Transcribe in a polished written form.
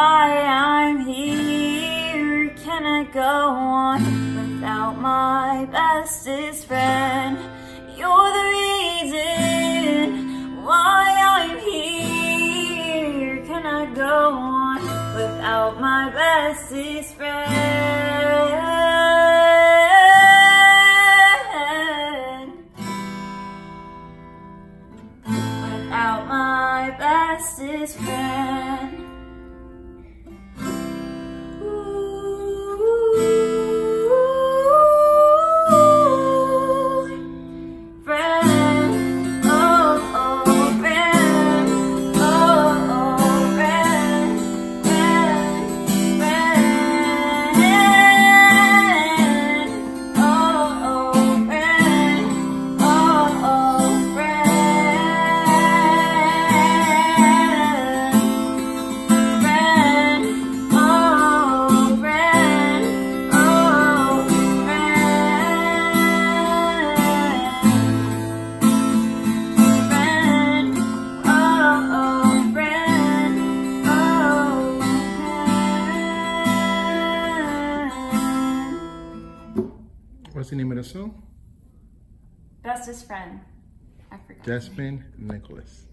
why I'm here. Can I go on without my bestest friend? You're the reason why I'm here. Can I go on without my bestest friend? Without my bestest friend. What's the name of the song? Bestest Friend. I forgot. Yasmine Nicolas.